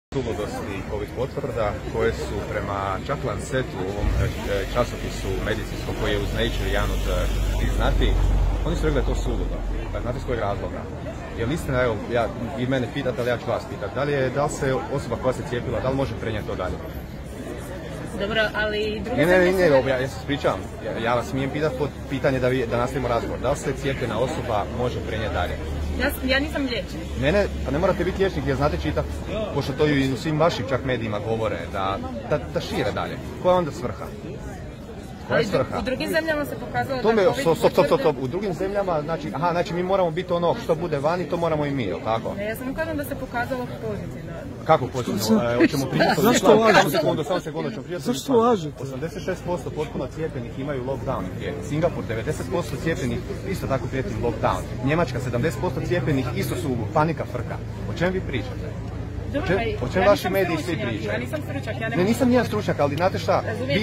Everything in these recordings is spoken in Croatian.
Suludosti ovih potvrda koje su prema čak Lancetu, ovom časopisu medicinskom koji je uz Nature jedan od priznati, oni su rekli da je to suludo. Znate s kojeg razloga? Jer istina, evo, vi mene pitate, ali ja ću vas pitati, da li se osoba koja se cijepila, da li može prenijeti to dalje? Dobro, ali druga Ne, ja se ispričavam. Ja vas smijem pitati pod pitanje da nastavimo razgovor. Da li se cijepljena osoba može prenijeti dalje? Ja nisam liječnik. Pa ne morate biti liječnik jer znate čitati, pošto to i u svim vašim čak medijima govore, da šire dalje. Koja je onda svrha? Ali u drugim zemljama se pokazalo Stop. U drugim zemljama, znači mi moramo biti ono što bude vani, to moramo i mi, jel tako? Ne, ja samo kažem da se pokazalo pozitivno. Kako pozitivno? Hoćemo pričati? Zašto lažete? Samo sekundu, ćemo pričati. Zašto lažete? 86% potpuno cijepljenih imaju lockdown. Singapur 90% cijepljenih isto tako prijeti lockdown. Njemačka 70% cijepljenih isto su panika frka. O čem vi pričate? O čem vaši mediji svi pričaju? Ja nisam stručnjak, nisam nijedan stručnjak, ali znate šta?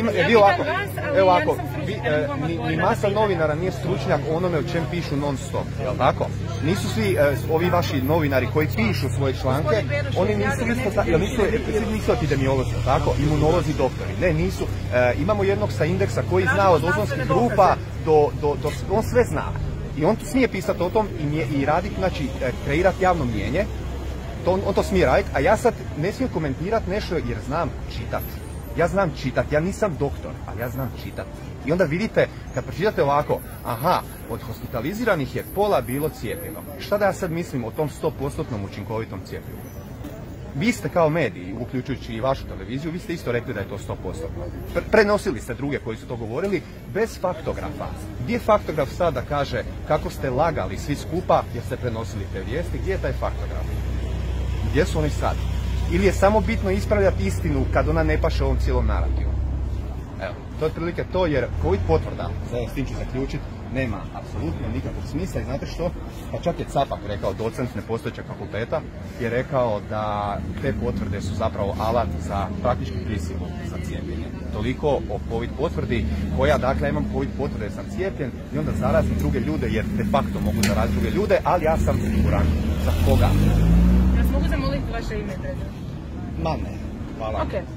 Ni masa novinara nije stručnjak onome o čem pišu non stop, jel tako? Nisu svi ovi vaši novinari koji pišu svoje članke, oni nisu epidemiolozi, tako? Imunolozi, doktori. Ne, nisu. Imamo jednog sa indeksa koji zna od ozonskih grupa on sve zna. I on smije pisati o tom i raditi, znači kreirati javno mnijenje. On to smije raditi, a ja sad ne smijem komentirati nešto jer znam čitati. Ja znam čitati, ja nisam doktor, ali ja znam čitati. I onda vidite, kad pročitate ovako, od hospitaliziranih je pola bilo cijepljeno. Šta da ja sad mislim o tom 100% učinkovitom cijepljenju? Vi ste kao mediji, uključujući i vašu televiziju, vi ste isto rekli da je to 100%. Prenosili ste druge koji su to govorili bez faktografa. Gdje je faktograf sad da kaže kako ste lagali svi skupa jer ste prenosili te vijesti? Gdje je taj faktograf? Gdje su oni sad? Ili je samo bitno ispravljati istinu kad ona ne paše ovom cijelom narativu? Evo, to je otprilike to jer COVID potvrda, s tim ću zaključiti, nema apsolutno nikakvog smisla i znate što? Pa čak je Capak rekao, docent nepostojećeg fakulteta, je rekao da te potvrde su zapravo alat za praktički prisilu za cijepljenje. Toliko o COVID potvrdi koja, dakle, imam COVID potvrde, sam cijepljen i onda zarazim druge ljude jer de facto mogu zaraziti druge ljude, ali ja sam siguran. Za koga? Mogu zamoliti vaše ime? Ma ne, hvala.